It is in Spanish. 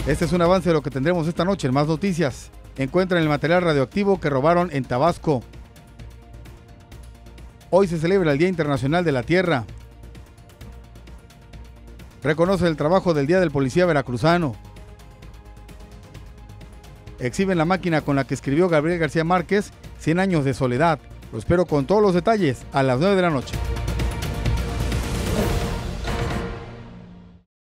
Este es un avance de lo que tendremos esta noche en Más Noticias. Encuentran el material radioactivo que robaron en Tabasco. Hoy se celebra el Día Internacional de la Tierra. Reconoce el trabajo del Día del Policía Veracruzano. Exhiben la máquina con la que escribió Gabriel García Márquez 100 años de soledad. Lo espero con todos los detalles a las 9 de la noche.